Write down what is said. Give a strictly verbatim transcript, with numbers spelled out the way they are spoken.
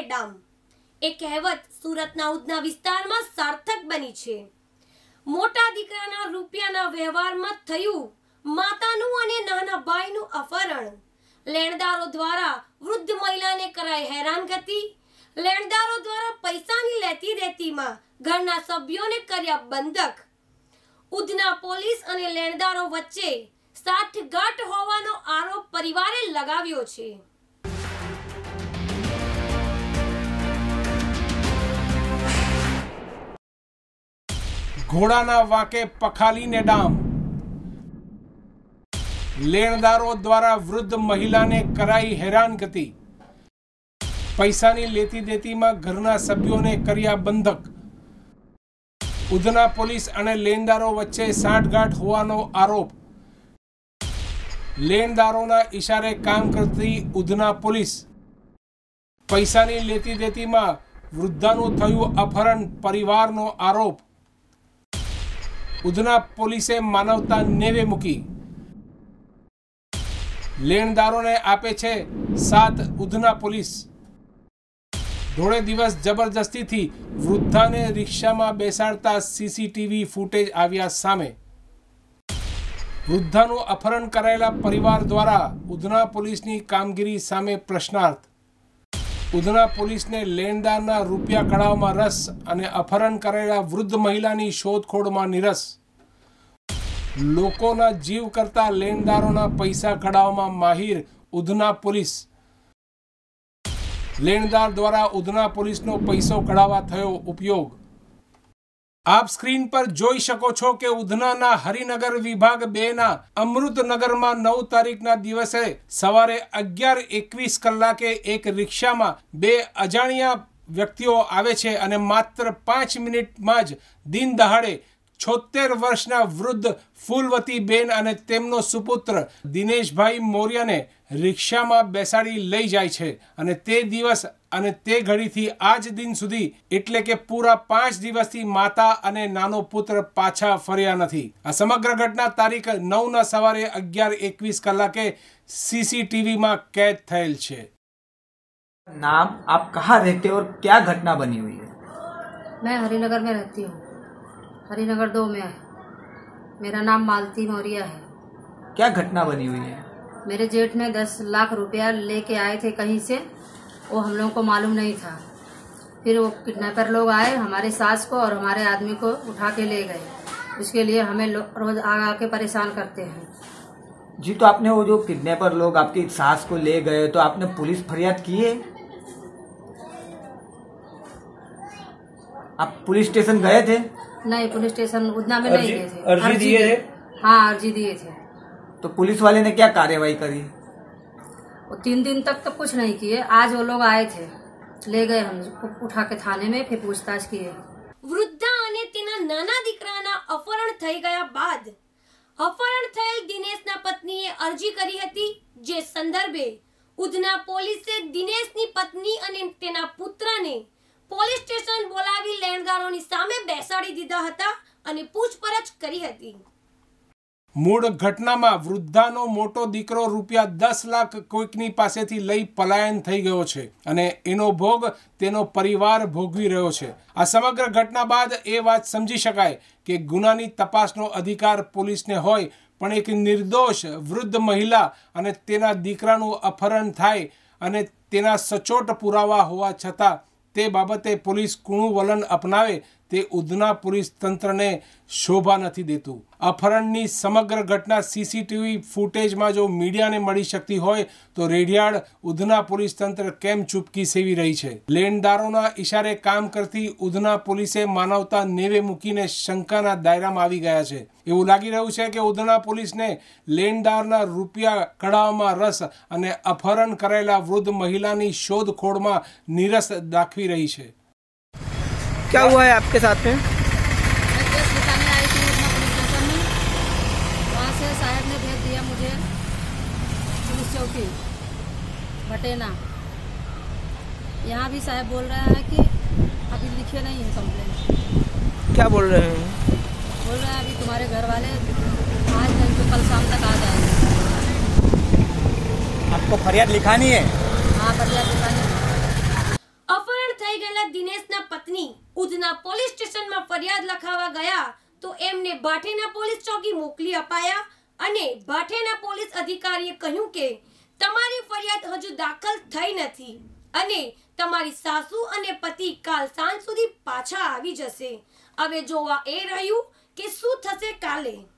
डाम ए कहेवत सूरतना उधना विस्तारमां सार्थक बनी छे। मोटा दीकराना रूपियाना व्यवहारमां थयुं मातानुं अने नाना भाईनुं अपहरण। लेणदारो द्वारा वृद्ध महिलाने कराई हैरानगति। लेणदारो द्वारा पैसानी लेती देतीमां घરના સભ્યોને કર્યા બંધક। ઉધના પોલીસ અને લેણદારો વચ્ચે સાઠગાંઠ હોવાનો આરોપ પરિવારે લગાવ્યો છે। ઘોડાના વાકે પખાલીને ડામ। લેણદારો દ્વારા વૃદ્ધ મહિલાને કરાઈ હેરાનગતિ। પૈસાની લેતી દેતીમાં ઘરના સભ્યોને કર્યા બંધક। ઉધના પોલીસ અને લેણદારો વચ્ચે સાઠગાંઠ હોવાનો આરોપ। લેણદારોના ઈશારે કામ કરતી ઉધના પોલીસ। પૈસાની લેતી દેતીમાં વૃદ્ધાનું થયું અપહરણ, પરિવારનો આરોપ। ઉધના પોલીસે માનવતા નેવે મૂકી। લેણદારોને આપે છે સાથ ઉધના પોલીસ। ધોળે દિવસ જબરજસ્તીથી વૃદ્ધાને રિક્ષામાં બેસાડતા સીસીટીવી ફૂટેજ આવ્યા સામે। વૃદ્ધાનું અપહરણ કરાયેલા પરિવાર દ્વારા ઉધના પોલીસની કામગીરી સામે પ્રશ્નાર્થ। ઉધના પોલીસને લેણદારના રૂપિયા કઢાવવામાં રસ અને અપહરણ કરાયેલા વૃદ્ધ મહિલાની શોધખોળમાં નિરસ। લોકોના જીવ કરતા લેણદારોના પૈસા કઢાવવામાં માહિર ઉધના પોલીસ। લેણદાર દ્વારા ઉધના પોલીસનો પૈસો કઢાવવા થયો ઉપયોગ। આપ સ્ક્રીન પર જોઈ શકો છો કે ઉધનાના હરિનગર વિભાગ બે ના અમૃતનગરમાં નવ તારીખના દિવસે સવારે અગિયાર એકવીસ કલાકે એક રિક્ષામાં બે અજાણ્યા વ્યક્તિઓ આવે છે અને માત્ર પાંચ મિનિટમાં જ દિન દહાડે છોતેર વર્ષના વૃદ્ધ ફૂલવતી બેન અને તેમનો સુપુત્ર દિનેશભાઈ મોર્યાને રિક્ષામાં બેસાડી લઈ જાય છે અને તે દિવસ અને તે ઘડીથી આજ દિન સુધી એટલે કે પૂરા પાંચ દિવસથી માતા અને નાનો પુત્ર પાછા ફર્યા નથી। આ સમગ્ર ઘટના તારીખ નવ ના સવારે અગિયાર એકવીસ કલાકે સીસીટીવીમાં कैद થયેલ છે। नाम, आप कहाँ रहते हो और क्या घटना बनी हुई है? मैं हरिनगर में रहती हूँ, हरिनगर दो में है। मेरा नाम मालती मौर्य है। क्या घटना बनी हुई है? मेरे जेठ ने दस लाख रुपया लेके आए थे कहीं से, वो हम लोगों को मालूम नहीं था। फिर वो किडनैपर लोग आए, हमारे सास को और हमारे आदमी को उठा के ले गए। उसके लिए हमें रोज आ आके परेशान करते हैं। जी, तो आपने वो जो किडनैपर लोग आपकी सास को ले गए तो आपने पुलिस फरियाद की है? आप पुलिस स्टेशन गए थे? नहीं, पुलिस स्टेशन उधना में नहीं गए थे। अर्जी दिए थे? हाँ, अर्जी दिए थे। तो पुलिस वाले ने क्या कार्यवाही करी? वो तीन दिन तक तो कुछ नहीं किए। आज वो लोग आए थे, ले गए हम उठा के थाने में, फिर पूछताछ किए। વૃદ્ધા અને તેના નાના દીકરાના અપહરણ થઈ ગયા બાદ અપહરણ થયેલ દિનેશના પત્નીએ અરજી કરી હતી, જે સંદર્ભે ઉધના પોલીસે દિનેશની પત્ની અને તેના પુત્રને પોલીસ સ્ટેશન બોલાવી લેણદારોની સામે બેસાડી દીધા હતા અને પૂછપરછ કરી હતી। મૂળ ઘટનામાં વૃદ્ધાનો મોટો દીકરો રૂપિયા દસ લાખ કોઈકની પાસેથી લઈ પલાયન થઈ ગયો છે અને એનો ભોગ તેનો પરિવાર ભોગવી રહ્યો છે। આ સમગ્ર ઘટના બાદ એ વાત સમજી શકાય કે ગુનાની તપાસનો અધિકાર પોલીસને હોય, પણ એક નિર્દોષ વૃદ્ધ મહિલા અને તેના દીકરાનું અપહરણ થાય અને તેના સચોટ પુરાવા હોવા છતાં તે બાબતે પોલીસ કૂણું વલણ અપનાવે તે ઉધના પોલીસ તંત્રને શોભા નથી દેતું। અપહરણની સમગ્ર ઘટના સીસીટીવી ફૂટેજમાં જો મીડિયાને મળી શકતી હોય તો રેડિયાળ ઉધના પોલીસ તંત્ર કેમ ચૂપકી સેવી રહી છે? લેણદારોના ઈશારે કામ કરતી ઉધના પોલીસે માનવતા નેવે મૂકીને શંકાના દાયરામાં આવી ગયા છે। એવું લાગી રહ્યું છે કે ઉધના પોલીસને લેણદારના રૂપિયા કઢાવવામાં રસ અને અપહરણ કરાયેલા વૃદ્ધ મહિલાની શોધખોળમાં નિરસ દાખવી रही है। क्या हुआ है आपके साथ में? मैं केस लिखाने आई थी उधना पुलिस स्टेशन में। वहाँ से साहब ने भेज दिया मुझे पुलिस चौकी भटेना। यहाँ भी साहब बोल रहे हैं कि अभी लिखे नहीं है कंप्लेंट। क्या बोल रहे हैं? बोल रहे हैं अभी तुम्हारे घर वाले आज नहीं तो कल शाम तक आ जाएंगे। आपको फरियाद लिखानी है? हाँ, फरियाद लिखानी है। રહેલા દિનેશના પત્ની ઉધના પોલીસ સ્ટેશનમાં ફરિયાદ લખાવવા ગયા તો એમને ભાઠેના પોલીસ ચોકી મોકલી અપાયા અને ભાઠેના પોલીસ અધિકારીએ કહ્યું કે તમારી ફરિયાદ હજુ દાખલ થઈ નથી અને તમારી સાસુ અને પતિ કાલ સાંજ સુધી પાછા આવી જશે. હવે જોવા એ રહ્યું કે શું થશે કાલે.